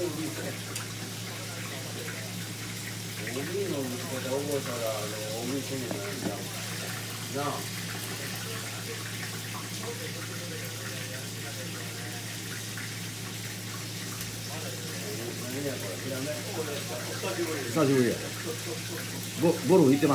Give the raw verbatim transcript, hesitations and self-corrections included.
おじいの見つけた覚えたら、あの、お店になるんだ。なあ。 久しぶりや。ゴゴルフ行ってます。